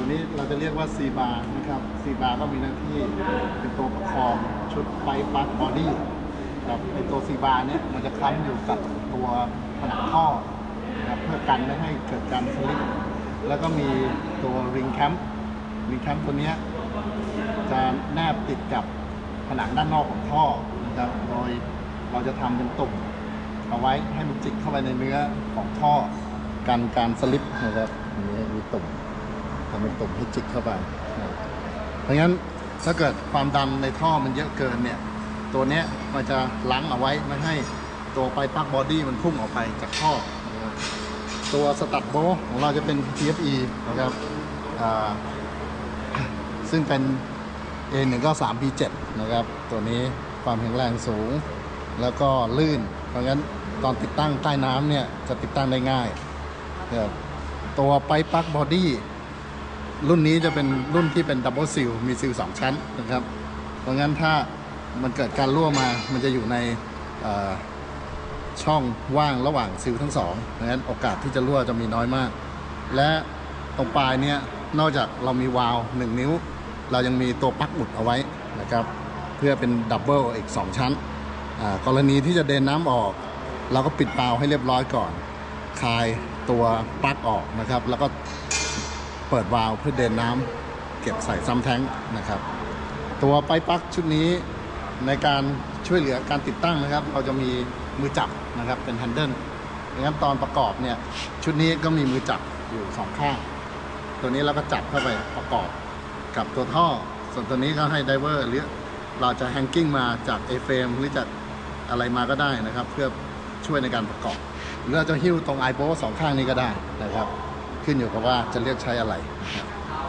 นี้เราจะเรียกว่าซีบาร์นะครับซีบาร์ก็มีหน้าที่เป็นตัวประคองชุดไฟปั๊กบอดี้ครับในตัวซีบาร์เนี่ยมันจะค้ำอยู่กับตัวผนังท่อนะครับเพื่อกันไม่ให้เกิดการสลิปแล้วก็มีตัวริงแคมป์ตัวนี้จะแนบติดกับผนังด้านนอกของท่อนะครับโดยเราจะทำเป็นตุ่มเอาไว้ให้มันจิกเข้าไปในเนื้อของท่อกันการสลิปนะครับนี้มีตุ่มทำเป็นตุ่มให้จิกเข้าไปเพราะงั้นถ้าเกิดความดันในท่อมันเยอะเกินเนี่ยตัวเนี้ยมันจะล้างเอาไว้ไม่ให้ตัวไฟปั๊กบอดี้มันพุ่งออกไปจากท่อตัวสตัดโบของเราจะเป็น TFE นะครับซึ่งเป็น A193P7 นะครับตัวนี้ความแข็งแรงสูงแล้วก็ลื่นเพราะงั้นตอนติดตั้งใต้น้ำเนี่ยจะติดตั้งได้ง่ายตัวไฟปั๊กบอดี้รุ่นนี้จะเป็นรุ่นที่เป็นดับเบิลซีลมีซีล2ชั้นนะครับเพราะงั้นถ้ามันเกิดการรั่วมามันจะอยู่ในช่องว่างระหว่างซีลทั้งสองเพราะงั้นโอกาสที่จะรั่วจะมีน้อยมากและตรงปลายเนี่ยนอกจากเรามีวาล์ว1 นิ้วเรายังมีตัวปลั๊กอุดเอาไว้นะครับเพื่อเป็นดับเบิลอีก2ชั้นกรณีที่จะเดนน้ำออกเราก็ปิดวาล์วให้เรียบร้อยก่อนคลายตัวปลั๊กออกนะครับแล้วก็เปิดวาล์วเพื่อเดนน้ำเก็บใส่ซ้ำแท้งนะครับตัวไฟปลั๊กชุดนี้ในการช่วยเหลือการติดตั้งนะครับเราจะมีมือจับนะครับเป็นแฮนเดิลดังนั้นตอนประกอบเนี่ยชุดนี้ก็มีมือจับอยู่2ข้างตัวนี้เราก็จับเข้าไปประกอบกับตัวท่อส่วนตัวนี้ก็ให้ไดเวอร์หรือเราจะแฮงกิ้งมาจาก A-frame หรือจากอะไรมาก็ได้นะครับเพื่อช่วยในการประกอบหรือเราจะหิ้วตรงไอโบว์2ข้างนี้ก็ได้นะครับขึ้นอยู่กับว่าจะเลือกใช้อะไรนะครับ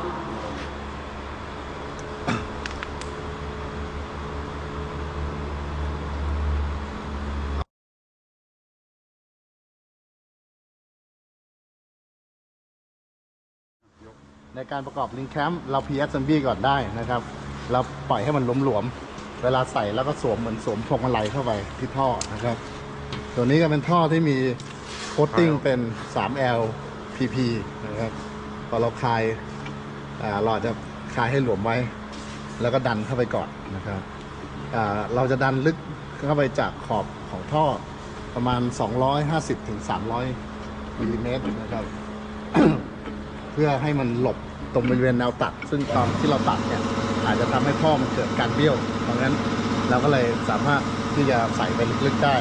ในการประกอบลิงแคมป์เรา PSMB ก่อนได้นะครับเราปล่อยให้มันหลวมๆเวลาใส่แล้วก็สวมเหมือนสวมพวงมาลัยเข้าไปที่ท่อนะครับตัวนี้ก็เป็นท่อที่มีโคตติ้งเป็น 3L PP นะครับพอเราคลายเราจะคลายให้หลวมไว้แล้วก็ดันเข้าไปก่อนนะครับเราจะดันลึกเข้าไปจากขอบของท่อประมาณ250 ถึง 300 มิลลิเมตรนะครับ เพื่อให้มันหลบตรงบริเวณแนวตัดซึ่งตอนที่เราตัดเนี่ยอาจจะทำให้ท่อมันเกิดการเบี้ยวเพราะงั้นเราก็เลยสามารถที่จะใส่ไปลึกๆได้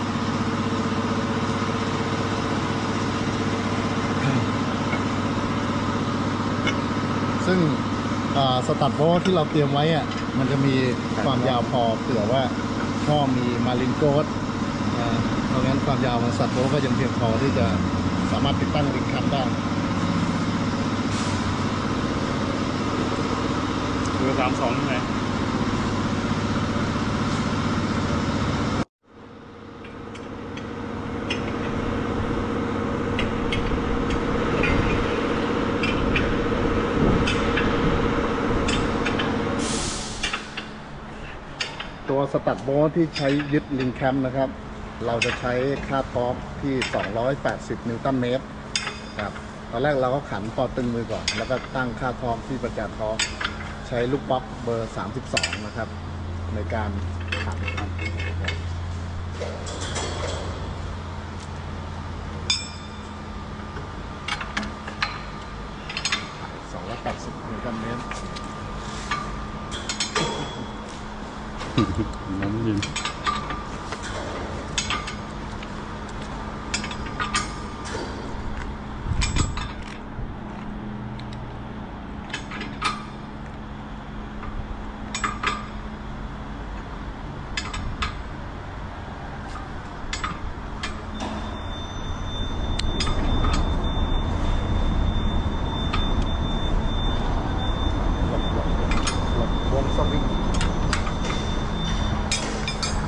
ซึ่งสตัดโบที่เราเตรียมไว้อ่ะมันจะมีความยาวพอเผื่อว่าท่อมีมารินโกสเพราะงั้นความยาวของสตัดโบก็ยังเพียงพอที่จะสามารถติดตั้งลิงคัมได้ 32ไงตัวสตัดโบว์ที่ใช้ยึดลิงแคมป์นะครับเราจะใช้ค่าทอร์กที่280 นิวตันเมตรครับตอนแรกเราก็ขันพอตึงมือก่อนแล้วก็ตั้งค่าทอร์กที่ประแจทอร์กใช้ลูกบล็อกเบอร์32นะครับในการขันครับ280 นิวตันเมตรน้ำเย็นวงสวิง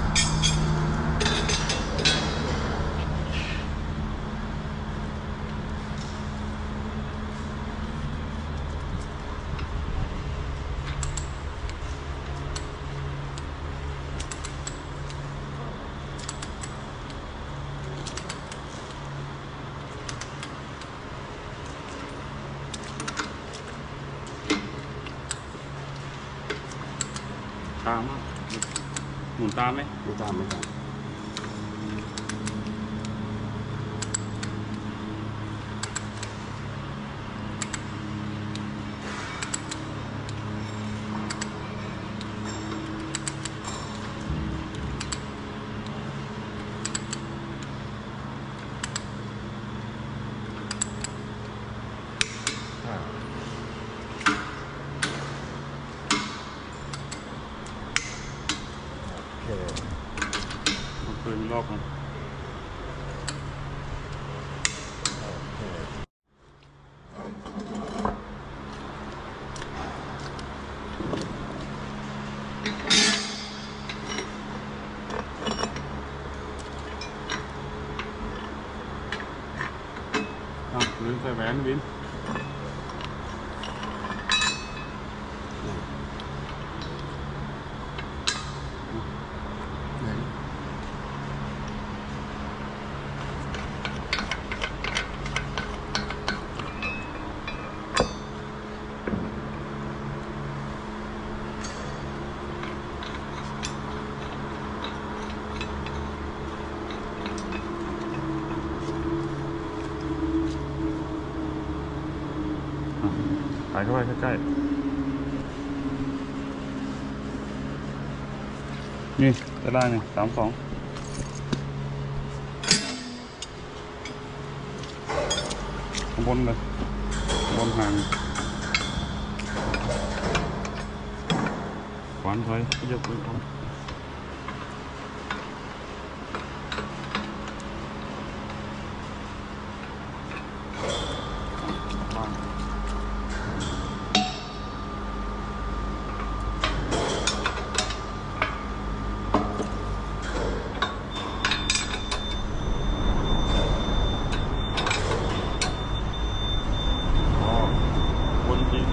ตามหมุนตามไหมไม่ตามไม่ตามโอเคมันคืนรอบนึงโอเคลืมใส่แหวนวิน ถ่ายเข้าไปใกล้ๆนี่จะได้เนี่ย32ข้างบนเลยบนห่างขวานถอยยกปืนออกบนจริง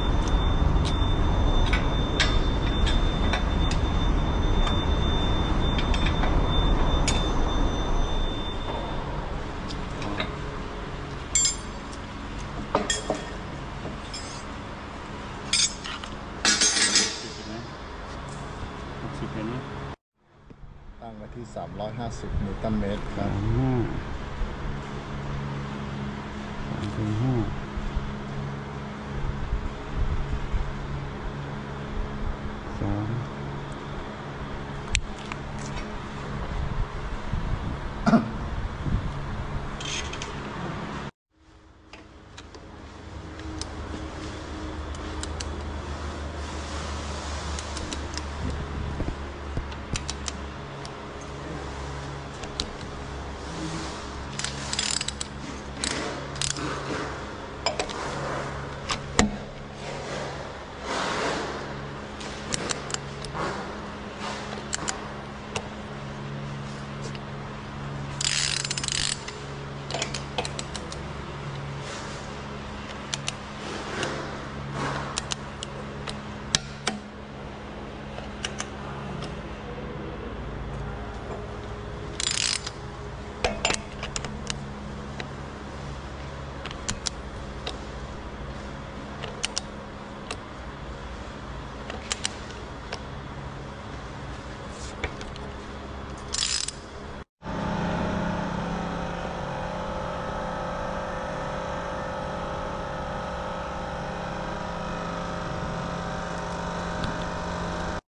60เห็นไหมตั้งไว้ที่ 350 นิวตันเมตรครับ 3.5